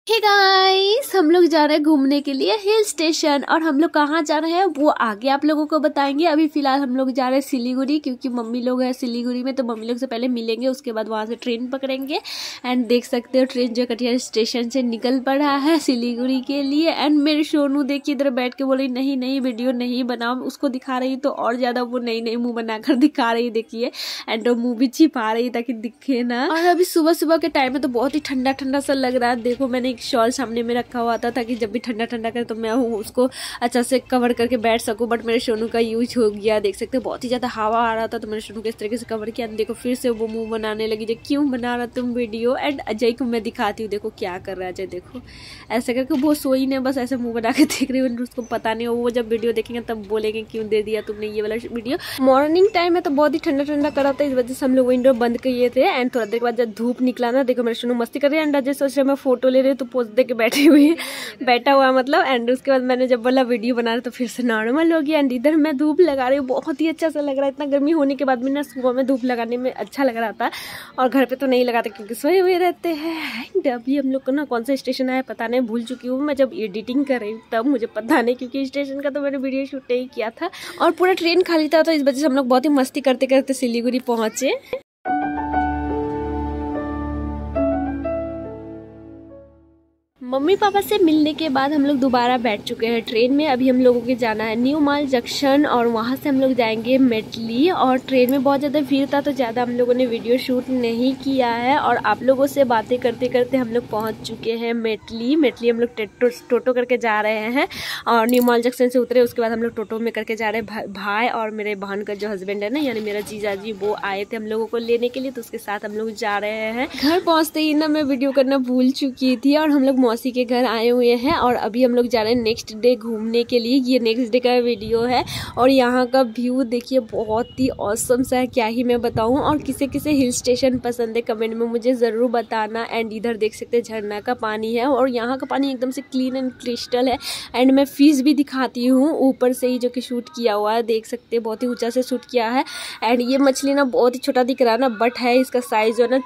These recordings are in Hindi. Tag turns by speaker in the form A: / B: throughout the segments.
A: हे गाइस, हम लोग जा रहे हैं घूमने के लिए हिल स्टेशन। और हम लोग कहाँ जा रहे हैं वो आगे आप लोगों को बताएंगे। अभी फिलहाल हम लोग जा रहे हैं सिलीगुड़ी, क्योंकि मम्मी लोग हैं सिलीगुड़ी में, तो मम्मी लोग से पहले मिलेंगे, उसके बाद वहाँ से ट्रेन पकड़ेंगे। एंड देख सकते हो ट्रेन जो कटिहार स्टेशन से निकल पड़ा है सिलीगुड़ी के लिए। एंड मेरे सोनू देखिए इधर बैठ के बोली नहीं नहीं वीडियो नहीं बनाओ, उसको दिखा रही तो और ज्यादा वो नई नई मुँह बनाकर दिखा रही, देखिए। एंड वो मुँह भी छिपा रही ताकि दिखे ना। और अभी सुबह सुबह के टाइम में तो बहुत ही ठंडा ठंडा सा लग रहा है। देखो मैंने एक शॉल सामने में रखा हुआ था ताकि जब भी ठंडा ठंडा करे तो मैं उसको अच्छा से कवर करके बैठ सकूं। बट मेरे सोनू का यूज हो गया, देख सकते हो बहुत ही ज्यादा हवा आ रहा था तो मेरे सोनू को इस तरीके से कवर किया। देखो फिर से वो मुंह बनाने लगी, जो क्यों बना रहा तुम वीडियो। एंड अजय को मैं दिखाती हूँ, देखो क्या कर रहा है अजय। देखो ऐसे करके वो सोई ने बस ऐसे मुंह बना के देख रही हूँ, उसको पता नहीं हो। वो जब वीडियो देखेंगे तब बोलेंगे क्यों दे दिया तुमने ये वाला वीडियो। मॉर्निंग टाइम है तो बहुत ही ठंडा ठंडा कर रहा था, इस वजह से हम लोग विंडो बंद किए थे। एंड थोड़ा देर के बाद जब धूप निकला ना, देखो मेरे सोनू मस्ती कर रही है। एंड अजय सोच रहे मैं फोटो ले रही हूँ तो पोज दे के बैठी हुई है, बैठा हुआ मतलब। एंड उसके बाद मैंने जब बोला वीडियो बना रहा तो फिर से नॉर्मल हो गया। एंड इधर मैं धूप लगा रही हूँ, बहुत ही अच्छा सा लग रहा है। इतना गर्मी होने के बाद भी ना सुबह में धूप लगाने में अच्छा लग रहा था। और घर पे तो नहीं लगाते क्योंकि सोए हुए रहते हैं। एंड अभी हम लोग को ना कौन सा स्टेशन आया पता नहीं, भूल चुकी हूँ। मैं जब एडिटिंग कर रही हूँ तब मुझे पता नहीं, क्योंकि स्टेशन का तो मैंने वीडियो शूट नहीं किया था। और पूरा ट्रेन खाली था तो इस वजह से हम लोग बहुत ही मस्ती करते करते सिलीगुड़ी पहुंचे। मम्मी पापा से मिलने के बाद हम लोग दोबारा बैठ चुके हैं ट्रेन में। अभी हम लोगों के जाना है न्यू माल जंक्शन और वहां से हम लोग जाएंगे मेटली। और ट्रेन में बहुत ज़्यादा भीड़ था तो ज़्यादा हम लोगों ने वीडियो शूट नहीं किया है। और आप लोगों से बातें करते करते हम लोग पहुंच चुके हैं मेटली। मेटली हम लोग टोटो करके जा रहे हैं और न्यू माल जंक्शन से उतरे, उसके बाद हम लोग टोटो में करके जा रहे हैं। भाई और मेरे बहन का जो हस्बैंड है ना, यानी मेरा जीजा जी, वो आए थे हम लोगों को लेने के लिए, तो उसके साथ हम लोग जा रहे हैं। घर पहुँचते ही ना मैं वीडियो करना भूल चुकी थी और हम लोग मौसी के घर आए हुए हैं। और अभी हम लोग जा रहे हैं नेक्स्ट डे घूमने के लिए। ये नेक्स्ट डे का वीडियो है और यहाँ का व्यू देखिए बहुत ही ऑसम सा है, क्या ही मैं बताऊँ। और किसे किसे हिल स्टेशन पसंद है कमेंट में मुझे ज़रूर बताना। एंड इधर देख सकते हैं झरना का पानी है और यहाँ का पानी एकदम से क्लीन एंड क्रिस्टल है। एंड मैं फिश भी दिखाती हूँ ऊपर से ही, जो कि शूट किया हुआ है, देख सकते हैं बहुत ही ऊंचा से शूट किया है। एंड ये मछली ना बहुत ही छोटा दिख रहा है ना, बट है इसका साइज जो है ना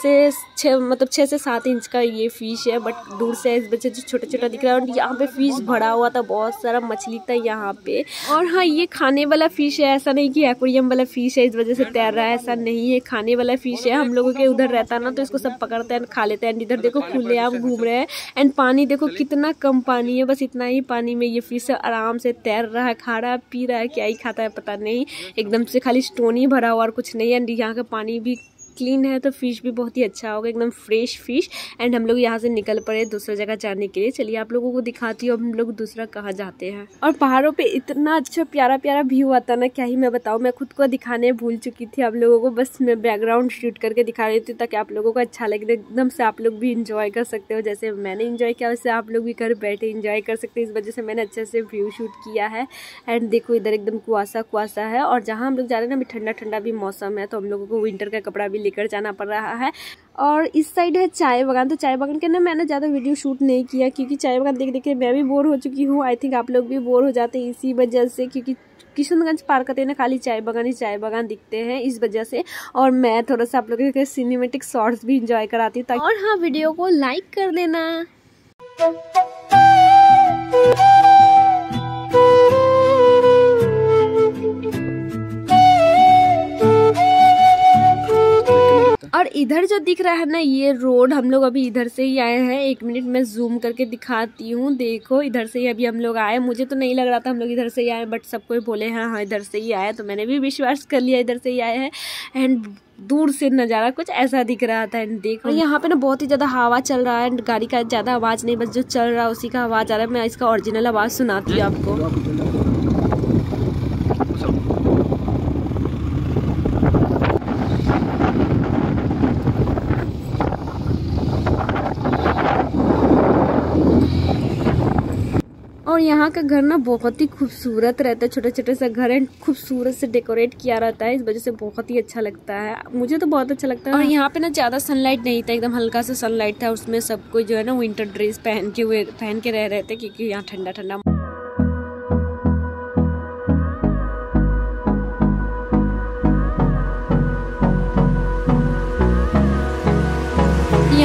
A: 6 से 7 इंच का ये फिश है। बट दूर से इस वजह से छोटा छोटा दिख रहा है। और यहाँ पे फिश भरा हुआ था, बहुत सारा मछली था यहाँ पे। और हाँ, ये खाने वाला फिश है, ऐसा नहीं कि एक्वेरियम वाला फिश है इस वजह से तैर रहा है, ऐसा नहीं है। खाने वाला फिश है। हम लोगों के उधर रहता ना तो इसको सब पकड़ते हैं खा लेते हैं। इधर देखो खुलेआम घूम रहे हैं। एंड पानी देखो कितना कम पानी है, बस इतना ही पानी में ये फिश आराम से तैर रहा है, खा रहा है, पी रहा है, क्या ही खाता है पता नहीं। एकदम से खाली स्टोन ही भरा हुआ और कुछ नहीं है। एंड यहाँ का पानी भी क्लीन है तो फिश भी बहुत ही अच्छा होगा, एकदम फ्रेश फिश। एंड हम लोग यहाँ से निकल पड़े दूसरी जगह जाने के लिए। चलिए आप लोगों को दिखाती हूँ हम लोग दूसरा कहाँ जाते हैं। और पहाड़ों पे इतना अच्छा प्यारा प्यारा व्यू आता ना, क्या ही मैं बताऊँ। मैं खुद को दिखाने भूल चुकी थी आप लोगों को, बस मैं बैकग्राउंड शूट करके दिखा रही थी ताकि आप लोगों को अच्छा लगे, एकदम से आप लोग भी इंजॉय कर सकते हो। जैसे मैंने इंजॉय किया वैसे आप लोग भी घर बैठे इंजॉय कर सकते हैं, इस वजह से मैंने अच्छे से व्यू शूट किया है। एंड देखो इधर एकदम कुआसा कुआसा है। और जहाँ हम लोग जा रहे हैं ना अभी ठंडा ठंडा भी मौसम है, तो हम लोगों को विंटर का कपड़ा भी लेकर जाना पड़ रहा है। और इस साइड है चाय बागान, तो चाय बागान के ना मैंने ज़्यादा वीडियो शूट नहीं किया क्योंकि चाय बागान देख देख के मैं भी बोर हो चुकी हूँ। आई थिंक आप लोग भी बोर हो जाते हैं इसी वजह से, क्योंकि किशनगंज पार करते ना खाली चाय बागान ही चाय बागान दिखते हैं इस वजह से। और मैं थोड़ा सा आप लोगों के सिनेमेटिक शॉट्स भी इंजॉय कराती हूँ। और हाँ, वीडियो को लाइक कर देना। और इधर जो दिख रहा है ना ये रोड, हम लोग अभी इधर से ही आए हैं। 1 मिनट में जूम करके दिखाती हूँ। देखो इधर से ही अभी हम लोग आए, मुझे तो नहीं लग रहा था हम लोग इधर से ही आए, बट सब कोई बोले हैं हाँ इधर से ही आए, तो मैंने भी विश्वास कर लिया इधर से ही आए हैं। एंड दूर से नज़ारा कुछ ऐसा दिख रहा था। एंड देखो यहाँ पे ना बहुत ही ज़्यादा हवा चल रहा है। गाड़ी का ज़्यादा आवाज़ नहीं, बस जो चल रहा है उसी का आवाज़ आ रहा है। मैं इसका ओरिजिनल आवाज़ सुनाती हूँ आपको। और यहाँ का घर ना बहुत ही खूबसूरत रहता है, छोटे छोटे सा घर है, खूबसूरत से डेकोरेट किया रहता है, इस वजह से बहुत ही अच्छा लगता है। मुझे तो बहुत अच्छा लगता है। और यहाँ पे ना ज़्यादा सनलाइट नहीं था, एकदम हल्का सा सनलाइट था। उसमें सब कोई जो है ना विंटर ड्रेस पहन के रह रहे थे क्योंकि यहाँ ठंडा ठंडा।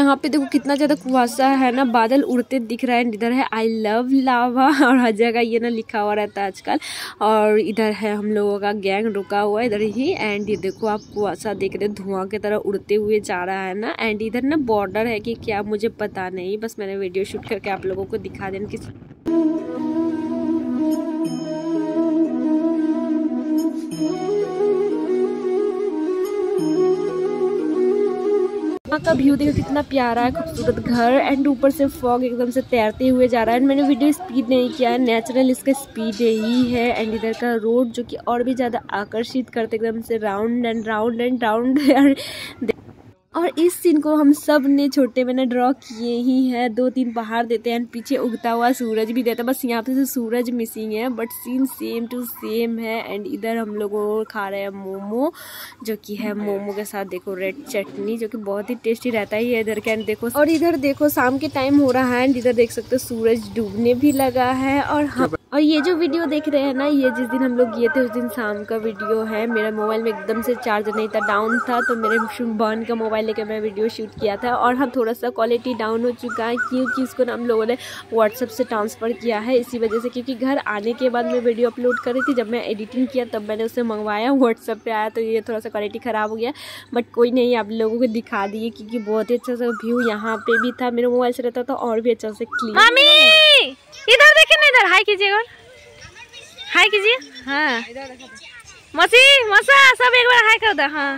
A: यहाँ पे देखो कितना ज्यादा कुहासा है ना, बादल उड़ते दिख रहा है। इधर है आई लव लावा और हर जगह ये ना लिखा हुआ रहता है आजकल। और इधर है हम लोगों का गैंग रुका हुआ है इधर ही। एंड ये देखो आप कुहासा देख रहे, धुआं की तरह उड़ते हुए जा रहा है ना। एंड इधर ना बॉर्डर है कि क्या मुझे पता नहीं, बस मैंने वीडियो शूट करके आप लोगों को दिखा देना किस का व्यू देखो कितना प्यारा है, खूबसूरत घर। एंड ऊपर से फॉग एकदम से तैरते हुए जा रहा है। मैंने वीडियो स्पीड नहीं किया है, नेचुरल इसका स्पीड यही है। एंड इधर का रोड जो कि और भी ज़्यादा आकर्षित करते एकदम से round and round and round. और इस सीन को हम सब ने छोटे मैंने ड्रॉ किए ही है। 2-3 पहाड़ देते हैं, पीछे उगता हुआ सूरज भी देता है, बस यहाँ पे से सूरज मिसिंग है, but scene same to same है। एंड इधर हम लोग खा रहे हैं मोमो, जो कि है मोमो के साथ देखो रेड चटनी, जो कि बहुत ही टेस्टी रहता है ये इधर का। एंड देखो, और इधर देखो शाम के टाइम हो रहा है। एंड इधर देख सकते हो सूरज डूबने भी लगा है। और ये जो वीडियो देख रहे हैं ना, ये जिस दिन हम लोग गए थे उस दिन शाम का वीडियो है। मेरा मोबाइल में एकदम से चार्जर नहीं था, डाउन था, तो मेरे बहन का मोबाइल लेकर मैं वीडियो शूट किया था। और हम थोड़ा सा क्वालिटी डाउन हो चुका है क्योंकि इसको हम लोगों ने व्हाट्सएप से ट्रांसफ़र किया है, इसी वजह से। क्योंकि घर आने के बाद मैं वीडियो अपलोड कर रही थी, जब मैं एडिटिंग किया तब मैंने उसे मंगवाया, व्हाट्सएप पे आया, तो ये थोड़ा सा क्वालिटी ख़राब हो गया। बट कोई नहीं, आप लोगों को दिखा दिए क्योंकि बहुत ही अच्छा सा व्यू यहाँ पे भी था। मेरे मोबाइल से रहता तो और भी अच्छा से क्लियर। इधर देखिए ना, इधर हाई कीजिएगा, हाय कीजिए। हाँ मसी मसा सब एक बार हाय कर दो। हाँ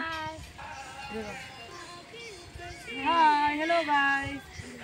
A: हाय हेलो गाइस।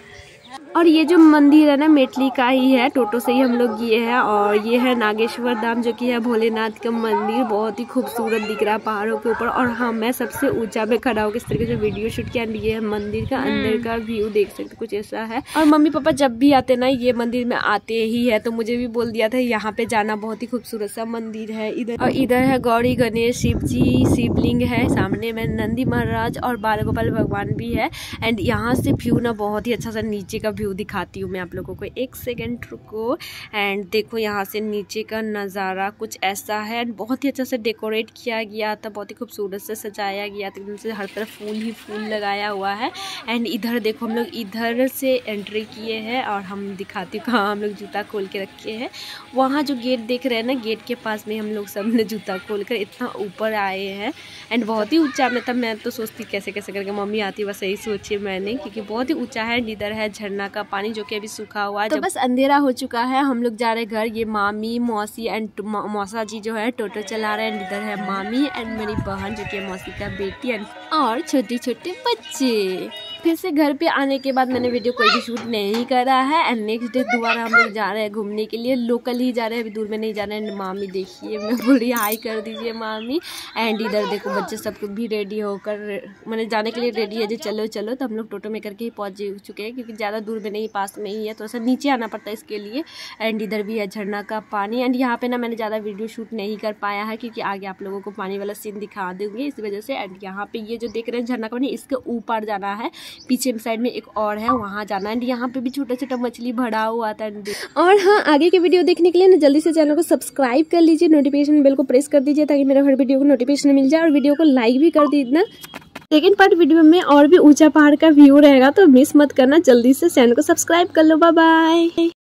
A: और ये जो मंदिर है ना मेटली का ही है, टोटो से ही हम लोग गए हैं। और ये है नागेश्वर धाम, जो कि है भोलेनाथ का मंदिर, बहुत ही खूबसूरत दिख रहा है पहाड़ों के ऊपर। और हाँ, मैं सबसे ऊंचा पे खड़ा होकर इस तरीके से वीडियो शूट किया। ये है मंदिर का अंदर का व्यू, देख सकते कुछ ऐसा है। और मम्मी पापा जब भी आते ना ये मंदिर में आते ही है, तो मुझे भी बोल दिया था यहाँ पे जाना, बहुत ही खूबसूरत सा मंदिर है इधर। और इधर है गौरी गणेश शिव जी, शिवलिंग है, सामने में नंदी महाराज और बाल गोपाल भगवान भी है। एंड यहाँ से व्यू ना बहुत ही अच्छा सा नीचे का व्यू दिखाती हूँ मैं आप लोगों को, एक सेकंड रुको। एंड देखो यहाँ से नीचे का नज़ारा कुछ ऐसा है। बहुत ही अच्छा से डेकोरेट किया गया था, बहुत ही खूबसूरत से सजाया गया था, एकदम से हर तरफ फूल ही फूल लगाया हुआ है। एंड इधर देखो हम लोग इधर से एंट्री किए हैं, और हम दिखाती हूँ कहाँ हम लोग जूता खोल के रखे हैं। वहाँ जो गेट देख रहे हैं ना, गेट के पास में हम लोग सब ने जूता खोल कर इतना ऊपर आए हैं। एंड बहुत ही ऊँचा में था, मैं तो सोचती कैसे कैसे करके मम्मी आती, बस यही सोची मैंने, क्योंकि बहुत ही ऊँचा है। इधर है झरना का पानी जो कि अभी सूखा हुआ है। तो बस अंधेरा हो चुका है, हम लोग जा रहे घर। ये मामी मौसी एंड मौसा जी जो है टोटो चला रहे हैं। इधर है मामी एंड मेरी बहन जो कि मौसी का बेटी और छोटे छोटे बच्चे। फिर से घर पे आने के बाद मैंने वीडियो कोई भी शूट नहीं करा है। एंड नेक्स्ट डे दोबारा हम लोग जा रहे हैं घूमने के लिए, लोकल ही जा रहे हैं, अभी दूर में नहीं जा रहे हैं। मामी देखिए, मैं बोल रही हाई कर दीजिए मामी। एंड इधर देखो बच्चे सब भी रेडी होकर मैंने जाने के लिए रेडी है, जो चलो चलो। तो हम लोग टोटो में करके ही पहुँच चुके हैं, क्योंकि ज़्यादा दूर में नहीं, पास में ही है, थोड़ा सा नीचे आना पड़ता है इसके लिए। एंड इधर भी है झरना का पानी। एंड यहाँ पे ना मैंने ज़्यादा वीडियो शूट नहीं कर पाया है, क्योंकि आगे आप लोगों को पानी वाला सीन दिखा दूँगी इस वजह से। एंड यहाँ पे ये जो देख रहे हैं झरना का पानी, इसके ऊपर जाना है, पीछे साइड में एक और है, वहाँ जाना है। यहाँ पे भी छोटा छोटा मछली भरा हुआ था। और हाँ, आगे के वीडियो देखने के लिए ना जल्दी से चैनल को सब्सक्राइब कर लीजिए, नोटिफिकेशन बेल को प्रेस कर दीजिए, ताकि मेरा हर वीडियो को नोटिफिकेशन मिल जाए। और वीडियो को लाइक भी कर दीजिए। सेकेंड पार्ट वीडियो में और भी ऊंचा पहाड़ का व्यू रहेगा, तो मिस मत करना, जल्दी से चैनल को सब्सक्राइब कर लो। Bye bye.